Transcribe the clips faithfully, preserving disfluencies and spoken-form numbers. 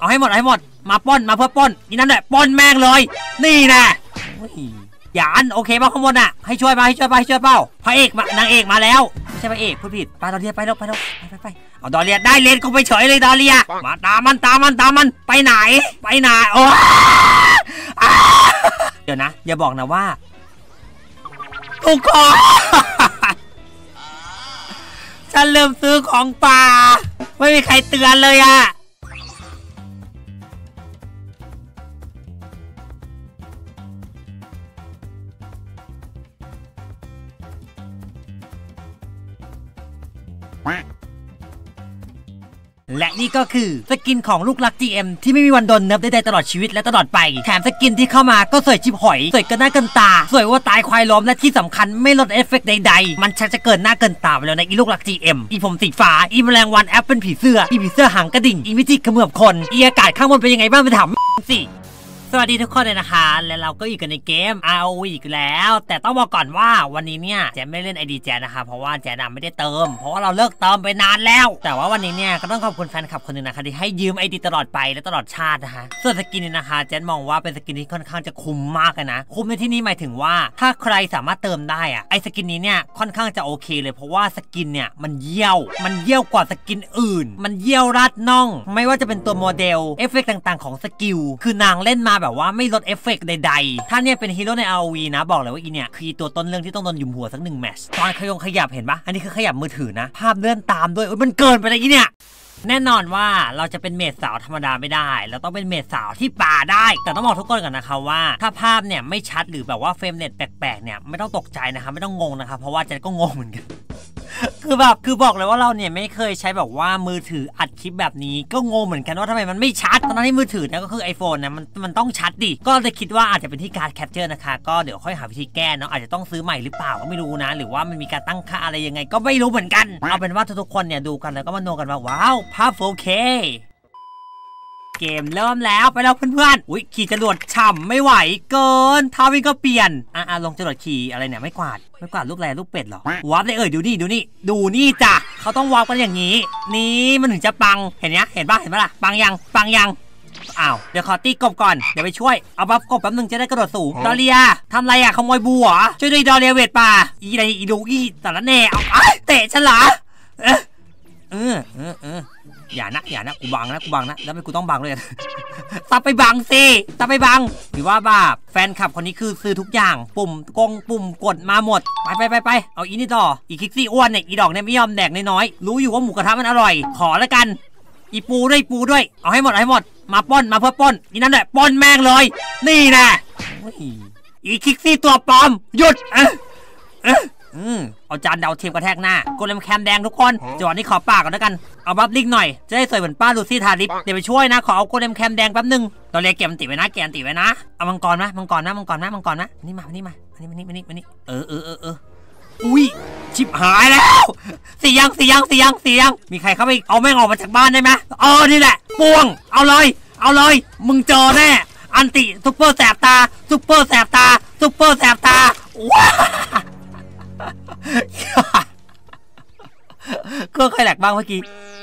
เอาให้หมดให้หมดมาป้นมาเพื่อป้นนี่นั่นแหละป้นแม่งเลยนี่นะหยานโอเคป่ะข้างบนอ่ะให้ช่วยมาให้ช่วยไปให้ช่วยเป้าพระเอกนางเอกมาแล้วไม่ใช่พระเอกพูดผิดไปดอเลียไปแล้วไปแล้วไปไปเอาดอเลียได้เลนกูไปเฉยเลยดอเลียมาตามมันตามมันตามมันไปไหนไปไหนโอ้เดี๋ยวนะอย่าบอกนะว่าทุกคนฉันลืมซื้อของป่าไม่มีใครเตือนเลยอะและนี่ก็คือสกินของลูกรัก จี เอ็ม ที่ไม่มีวันโดนเนิร์ฟได้ตลอดชีวิตและตลอดไปแถมสกินที่เข้ามาก็สวยชิบหอยสวยเกินหน้าเกินตาสวยว่าตายควายล้มและที่สำคัญไม่ลดเอฟเฟกต์ใดๆมันชักจะเกินหน้าเกินตาไปแล้วในอีลูกรัก จี เอ็ม อีผมสีฟ้าอีแมลงวันแอปเป็นผีเสื้ออีผีเสื้อหางกระดิ่งอีวิจิเขมือบคนอีอากาศข้างบนเป็นยังไงบ้างไปถามสิสวัสดีทุกคนเลยนะคะและเราก็อยู่กันในเกม อาร์ โอ วี อีกแล้วแต่ต้องบอกก่อนว่าวันนี้เนี่ยแจมไม่เล่น ไอ ดี แจมนะคะเพราะว่าแจมไม่ได้เติมเพราะว่าเราเลิกเติมไปนานแล้วแต่ว่าวันนี้เนี่ยก็ต้องขอบคุณแฟนคลับคนหนึ่งนะคะที่ให้ยืม ไอ ดี ตลอดไปและตลอดชาตินะคะส่วนสกินนี้นะคะแจมมองว่าเป็นสกินที่ค่อนข้างจะคุ้มมากนะคุ้มในที่นี้หมายถึงว่าถ้าใครสามารถเติมได้อะไอสกินนี้เนี่ยค่อนข้างจะโอเคเลยเพราะว่าสกินเนี่ยมันเยี่ยวมันเยี่ยวกว่าสกินอื่นมันเยี่ยวราดน่องไม่ว่าจะเป็นตัวโมเดลเอฟเฟกต์ต่างๆของสกิลคือนางเล่นมาแบบว่าไม่ลดเอฟเฟกต์ใดๆถ้าเนี่ยเป็นฮีโร่ใน อาร์ โอ วี นะบอกเลยว่าอีเนี่ยคือตัวต้นเรื่องที่ต้องโดนยุมหัวสักหนึ่งแมตช์ตอนขยงขยับเห็นปะอันนี้คือขยับมือถือนะภาพเลื่อนตามด้วยมันเกินไปเลยอีเนี่ยแน่นอนว่าเราจะเป็นเมดสาวธรรมดาไม่ได้เราต้องเป็นเมดสาวที่ป่าได้แต่ต้องบอกทุกคนก่อนนะคะว่าถ้าภาพเนี่ยไม่ชัดหรือแบบว่าเฟรมเรทแปลกๆเนี่ยไม่ต้องตกใจนะคะไม่ต้องงงนะคะเพราะว่าเจนก็งงเหมือนกันคือแบบคือบอกเลยว่าเราเนี่ยไม่เคยใช้แบบว่ามือถืออัดคลิปแบบนี้ก็งงเหมือนกันว่าทำไมมันไม่ชัดตอนนั้นที่มือถือเนี่ยก็คือ ไอโฟน เนี่ยมันมันต้องชัดดิก็เลยคิดว่าอาจจะเป็นที่การแคปเจอร์นะคะก็เดี๋ยวค่อยหาวิธีแก้เนาะอาจจะต้องซื้อใหม่หรือเปล่าก็ไม่รู้นะหรือว่ามันมีการตั้งค่าอะไรยังไงก็ไม่รู้เหมือนกันเอาเป็นว่าทุกคนเนี่ยดูกันแล้วก็มาโนกันว่าว้าวภาพ โฟร์เค เกมเริ่มแล้วไปแล้วเพื่อนๆอุ้ยขี่จรวดฉ่ำไม่ไหวเกินท้าวิ่งก็เปลี่ยนอ่ะลงจรวดขี่อะไรเนี่ยไม่กวาดไม่กวาดลูกแรลูกเป็ดหรอวาร์ปเลยเอ่ยดูนี่ดูนี่ดูนี่จ้ะเขาต้องวาร์ปกันอย่างนี้นี่มันถึงจะปังเห็นเนี้ยเห็นปะเห็นปะล่ะปังยังปังยังอ้าวเดี๋ยวขอตีกบก่อนเดี๋ยวไปช่วยเอาบัฟกบแป๊บนึงจะได้กระโดดสูงดอเลียทำไรอ่ะขโมยบัวช่วยด้วยดอเลียเวทป่าอีอะไรอีดูอีแต่ละแน่เอาเตะฉันเหรอเออเออเออเอออย่านะอย่านะกูบังนะกูบังนะแล้วไม่กูต้องบังเลยตับไปบังสิตับไปบังหรือว่าบ้าแฟนคลับคนนี้คือซื้อทุกอย่างปุ่มกงปุ่มกดมาหมดไปไปไปไปเอาอีนี่ต่ออีคิกซี่อ้วนเนี่ยอีดอกเนี่ยไม่ยอมแดกน้อยๆรู้อยู่ว่าหมูกระทะมันอร่อยขอแล้วกันอีปูด้วยปูด้วยเอาให้หมดให้หมดมาป้นมาเพื่อป้นอีนั่นแหละป้นแม่งเลยนี่นะอีคิกซี่ตัวปลอมหยุดเออเอออืมเอาจานดาวเทียมกระแทกหน้าโกเลมแคมแดงทุกคนจังหวะนี้ขอปากก่อนแล้วกันเอาบัฟลิงหน่อยจะได้สวยเหมือนป้าลูซี่ทาริปเดี๋ยวไปช่วยนะขอเอาโกเลมแคมแดงแป๊บนึงตอนเรียกเก็บมันติไว้นะเก็บมันติไว้นะเอามังกรนะมังกรนะมังกรนะมังกรนะนี่มานี่มานี่มานี่มานี่มานี่เออเออเออเอออุ้ยชิบหายแล้วสียังสียังสียังสียังมีใครเข้าไปเอาแม่งออกมาจากบ้านได้ไหมเออนี่แหละปวงเอาเลยเอาเลยมึงเจอแน่อันติซุปเปอร์แสบตาซุปเปอร์แสบตาซุปเปอร์แสบตาว้าเครื่องใครแหลกบ้างเมื่อกี้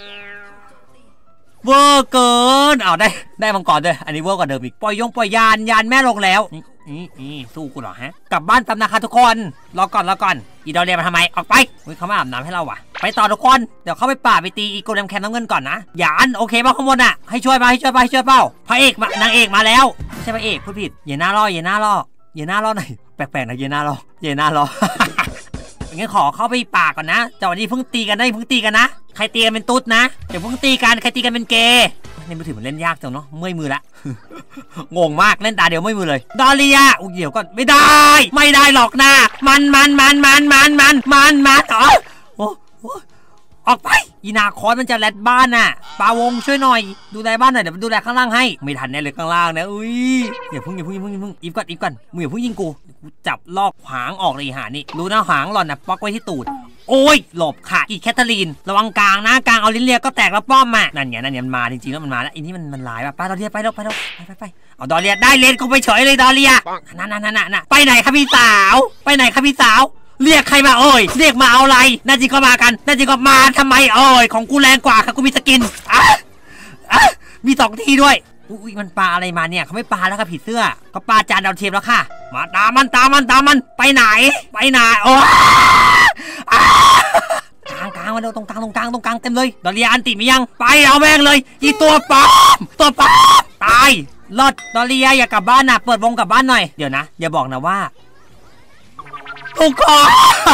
เวอร์เกินเอาได้ได้มังกรด้วยอันนี้เวอร์กว่าเดิมอีกปล่อยยงปล่อยยานยานแม่ลงแล้วนี่นี่นี่สู้กูเหรอฮะกลับบ้านตามนะคะทุกคนรอก่อนรอก่อนอีดอเรียมาทำไมออกไปเขามาอาบน้ำให้เราว่ะไปต่อทุกคนเดี๋ยวเข้าไปป่าไปตีอีโกเลมแคมน้ำเงินก่อนนะหยานโอเคป่ะข้างบนอ่ะให้ช่วยมาให้ช่วยไปให้ช่วยเป้าพระเอกนางเอกมาแล้วใช่พระเอกพูดผิดอย่าหน้าล่ออย่าหน้าล่ออย่าหน้าล่อหน่อยแปลกๆนะอย่าหน้าล่ออย่าหน้าล่องั้นขอเข้าไปป่าก่อนนะจังหวะนี้เพิ่งตีกันได้เพิ่งตีกันนะใครตีกันเป็นตุ๊ดนะเดี๋ยวเพิ่งตีกันใครตีกันเป็นเกย์นี่มือถือมันเล่นยากจังเนาะเมื่อยมือละงงมากเล่นตาเดียวเมื่อยมือเลยดอเลียอุ้ยเดี๋ยวก่อนไม่ได้ไม่ได้หรอกนะมันมันมันมันมันมันมันมันอ๋อโอ้ออกไปอีนาคอนมันจะแลดบ้านน่ะปาวงช่วยหน่อยดูแลบ้านหน่อยเดี๋ยวดูแลข้างล่างให้ไม่ทันแน่เลยข้างล่างนะอุ้ยอย่าพุ่งอย่าพุ่งอย่าพุ่งอย่าพุ่งอีฟก่อนอีฟก่อนมึงอย่าพุ่งยิงกูกูจับลอกหางออกเลยหานี่รู้นะหางหล่อนนะป๊อกไว้ที่ตูดโอ้ยหลบค่ะอีแคทเธอรีนระวังกลางนะกลางเอาลิ้นเลียก็แตกแล้วป้อมมานั่นเนี่ยนั่นเนี่ยมันมาจริงๆแล้วมันมาแล้วอีนี่มันมันลายป่ะป้าดอเลียไปแล้วไปแล้วไปไปไปเอาดอเลียได้เลนกูไปเฉยเลยดอเลียนั่นนั่นนั่นนั่นไปไหนครับพี่สาวไปไหนครับพี่สาวเรียกใครมาเอ่ยเรียกมาเอาอะไรน่าจริงก็มากันน่าจริงก็มาทำไมเอ่ยของกูแรงกว่าค่ะกูมีสกินอ่ะอ่ะมีสองทีด้วยอุ้ยมันปลาอะไรมาเนี่ยเขาไม่ปลาแล้วค่ะผีเสื้อเขาปลาจานดาวเทียมแล้วค่ะมาตามมันตามมันตามมันไปไหนไปไหนโอ้กลางกลางมาเร็วตรงกลางตรงกลางตรงกลางเต็มเลยดอเรียอันติมียังไปเอาแม่งเลยอีตัวปลอมตัวปลอมตายรอดดอเรียอย่ากลับบ้านนะเปิดวงกลับบ้านหน่อยเดี๋ยวนะอย่าบอกนะว่าทุกคน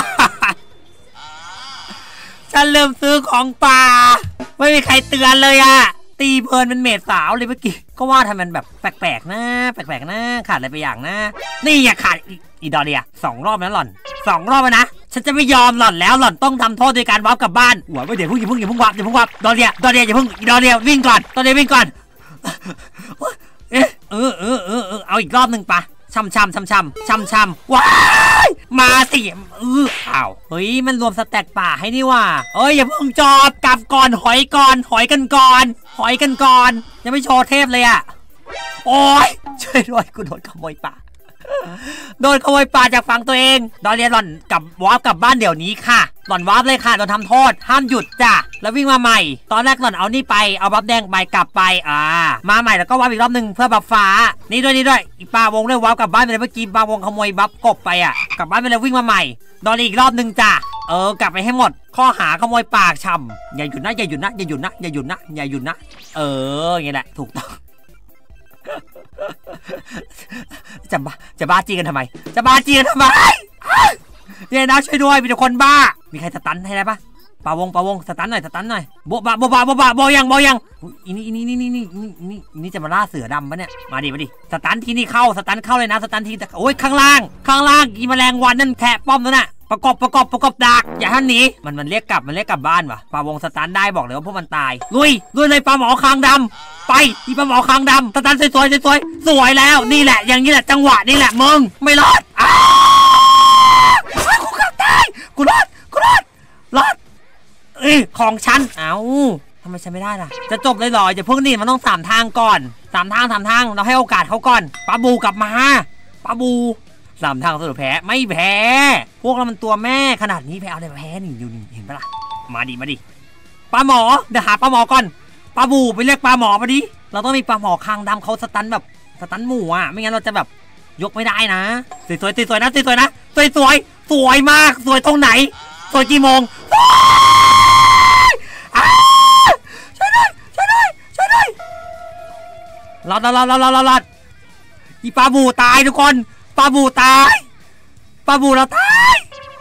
ฉันลืมซื้อของป่าไม่มีใครเตือนเลยอะตีเพลินเป็นเมดสาวเลยเมื่อกี้ก็ว่าทำมันแบบแปลกๆนะแปลกๆนะขาดอะไรไปอย่างนะนี่อย่าขาดอีดอเรียสองรอบแล้วหล่อนสองรอบแล้วนะฉันจะไม่ยอมหล่อนแล้วหล่อนต้องทำโทษโดยการวาร์ปกลับบ้านหัวไม่เดี๋ยวพึ่งอย่าพึ่งอย่าพึ่งวาร์ปอย่าพึ่งวาร์ปดอเรียดอเรียอย่าพึ่งดอเรียวิ่งก่อนดอเรียวิ่งก่อนเออเออเออเออเอาอีกรอบหนึ่งปะช่ำช่ำช่ำช่ำช่ำช่ำว้ายมาสิเอออ้าวเฮ้ยมันรวมสแต็กป่าให้นี่ว่าเอ้ยอย่าเพิ่งจอบกลับก่อนหอยก่อนหอยกันก่อนหอยกันก่อนยังไม่โชว์เทพเลยอะโอ้ยช่วยด้วยกูโดนขโมยป่าโดนขโมยป่าจากฝั่งตัวเองดอเรียนหล่อนกลับวาร์ปกลับบ้านเดี๋ยวนี้ค่ะหล่อนวาร์ปเลยค่ะโดนทำโทษห้ามหยุดจ้ะแล้ววิ่งมาใหม่ตอนแรกหล่อนเอานี่ไปเอาบัฟแดงไปกลับไปอ่ามาใหม่แล้วก็วาร์ปอีกรอบหนึ่งเพื่อบัฟฟ้านี่ด้วยนี่ด้วยอีปลาวงด้วยวาร์ปกลับบ้านไปเลยเมื่อกี้ปลาวงขโมยบัฟกบไปอ่ะกลับบ้านไปเลยวิ่งมาใหม่ดอเรียอีกรอบหนึ่งจ้ะเออกลับไปให้หมดข้อหาขโมยปากช่ำอย่าหยุดนะอย่าหยุดนะอย่าหยุดนะอย่าหยุดนะอย่าหยุดนะเอออย่างนี้แหละถูกต้องจะบ้าจะบ้าจีกันทำไมจะบ้าจีกันทำไมเนี่ยนะช่วยด้วยมีแต่คนบ้ามีใครสตันให้ได้ปะปาวงปาวงสตันหน่อยสตันหน่อยโบบะโบบะโบบะโบยังโบยังอีนี่อีนี่นี่นี่นี่นี่นี่จะมาล่าเสือดำปะเนี่ยมาดิมาดิสตันที่นี่เข้าสตันเข้าเลยนะสตันที่โอ้ยข้างล่างข้างล่างอีแมลงวันนั่นแทะป้อมนั่นน่ะประกบประกบประกบดักอย่าท่านหนีมันมันเรียกกลับมันเรียกกลับบ้านวะปาวงสตันได้บอกเลยว่าพวกมันตายลุยลุยเลยปลาหมอคางดำไปอีปลาหมอคางดำสตันสวยสวยสวยสวยแล้วนี่แหละอย่างนี้แหละจังหวะนี่แหละมึงไม่รอดอ้ากูขับตายกูรอดกูรอดรอดเอ้ยของฉันเอ้าทำไมฉันไม่ได้ล่ะจะจบเลยหรออย่าเพิ่งนี่มันต้องสามทางก่อนสามทางสามทางเราให้โอกาสเขาก่อนปลาบูกลับมาปลาบูสามทางสรุปแพ้ไม่แพ้พวกเรามันตัวแม่ขนาดนี้แพ้เอาอะไรมาแพ้นี่อยู่นี่เห็นปะล่ะมาดิมาดิปลาหมอเดี๋ยวหาปลาหมอก่อนปลาบูไปเรียกปลาหมอมาดิเราต้องมีปลาหมอคางดำเขาสตันแบบสตันหมูอ่ะไม่งั้นเราจะแบบยกไม่ได้นะสวยสวยสวยนะสวยนะสวยสวยสวยมากสวยตรงไหนสวยกี่โมงช่วยด้วยช่วยด้วยช่วยด้วยรอดรอดรอดรอดรอดอีปลาบูตายทุกคนปลาบูตายปลาบูเราตาย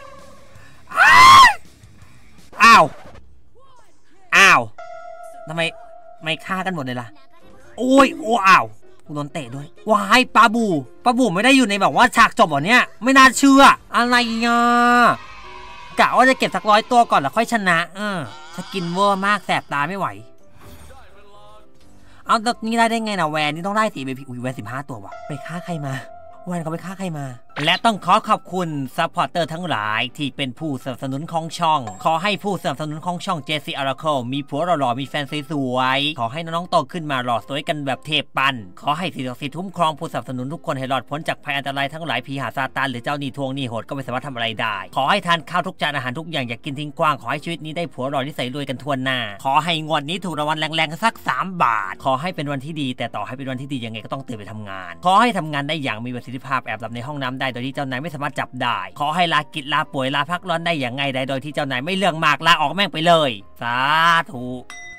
อ้าวอ้าวทำไมไม่ฆ่ากันหมดเลยล่ะโอ้ยโอ้อ้าวกูโดนเตะด้วยวายปลาบูปลาบูไม่ได้อยู่ในแบบว่าฉากจบเหรอเนี่ยไม่น่าเชื่ออะไรเงี้ยกะว่าจะเก็บสักร้อยตัวก่อนแล้วค่อยชนะเออถ้ากินเวอร์มากแสบตาไม่ไหวเอาตนี้ได้ได้ไงนะแวนนี่ต้องได้สิเบพีอุ้ยแวนสิบห้าตัววะไปฆ่าใครมาแวนเขาไปฆ่าใครมาและต้องขอขอบคุณซัพพอร์เตอร์ทั้งหลายที่เป็นผู้สนับสนุนของช่องขอให้ผู้สนับสนุนของช่อง เจ ซี Oracle มีผัวหล่อๆมีแฟนสวยๆขอให้น้องๆโตขึ้นมาหล่อสวยกันแบบเทพปันขอให้สิ่งศักดิ์สิทธิ์คุ้มครองผู้สนับสนุนทุกคนให้รอดพ้นจากภัยอันตรายทั้งหลายผีหาซาตานหรือเจ้าหนี้ทวงหนี้โหดก็ไม่สามารถทำอะไรได้ขอให้ทานข้าวทุกจานอาหารทุกอย่างอย่ากินทิ้งกว้างขอให้ชีวิตนี้ได้ผัวหล่อนิสัยรวยกันทั่วหน้าขอให้งวดนี้ถูกรางวัลแรงๆสักสามบาทขอให้เป็นวันที่ดีแต่ต่อให้เป็นวันที่ดียังไงก็ต้องตื่นไปทำงานขอให้ทำงานได้อย่างมีประสิทธิภาพแอบหลับในห้องน้ำได้โดยที่เจ้านายไม่สามารถจับได้ขอให้ลากิจลาป่วยลาพักร้อนได้อย่างไงได้โดยที่เจ้านายไม่เรื่องมากลาออกแม่งไปเลยสาธุ